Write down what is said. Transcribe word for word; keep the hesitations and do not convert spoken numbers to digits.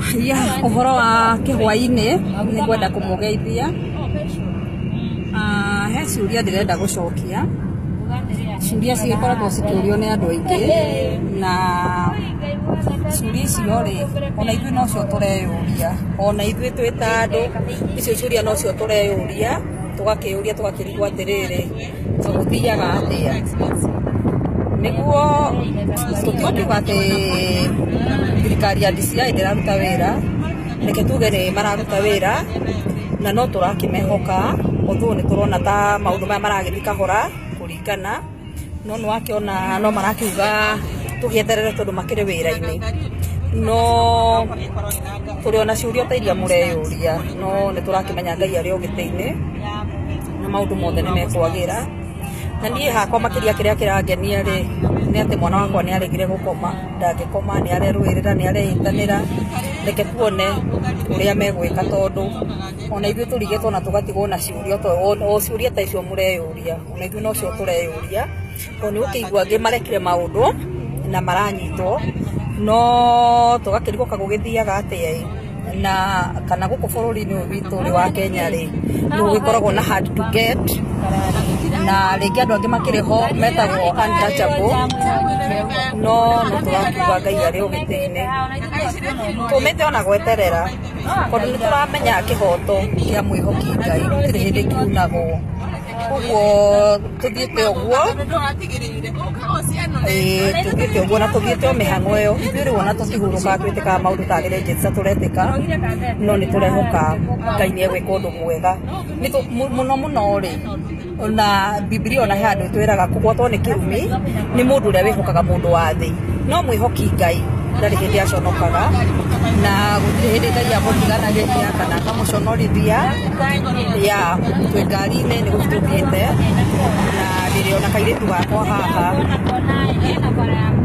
ya uhoro wa kihwaini ni kwenda kumugeithia ah he ciuria ndirenda gucokia ciuria cigikoragwo cikiurio ni andu aingi na ciuria icio ri ona ithuĩ no cio tureyuria ona ithuĩ twita andu icio ciuria no cio tureyuria tugakiuria tugakirigwo atiriri tuguthiaga atia niguo tutiukiuga ati thirikari ya D C I ndiraruta wira reke tuge ni mararuta wira na no turakimehoka uthu ni turona ta maundu maya maragithii kahora kuringana no no akiona no marakiuga tugieterere tondu makiri wira-ini no turiona ciuria ta iria mureyuria no ni turakimenya Ngai ari ogite-ini na maundu mothe ni mekwagira na nie hakwa makiria kiria kirangenia ri ni ati mwana wakwa ni aregire gukoma ndangikoma ni arerwirira ni areitanira reke tuone uria megwika tondu ona ithuĩ turigetwo na tugatigwo na ciuria o ciuria ta icio mureyuria ona ithuĩ no cio tureyuria to ni ukigua angi marekire maundu na maranyitwo no tugakirigwo kagugithiaga atia na kana guku bururi-ini uyu witu ri wa Kenya ri ni ugikoragwo na hard to get na ringi andu angi makiriho metagwo untouchable no no turakiuga Ngai ari ogite-ini tumite ona gweterera tondu ni turamenya kihoto kia mwihoki Ngai gutiri hindi kiunagwo uguo tuthiite uguo eh tuthiite uguo na tuthiite o mihango iyo ithuĩ rĩu ona tutihuruka twitikaga maundu tagire njĩra turetika no ni turehoka Ngai ni egwika undu mwega muno muno ri na Biblia ona he andu itwiraga kugwatwo ni kirumi ni mundu uria wihokaga mundu wa thi no mwihoki Ngai ndari hindi aconokaga na gutiri hindi Ngai amũtiganagĩria kana akamuconorithia ya twi ngari-ini ni gututhiite na ndiri ona kairitu gakwa haha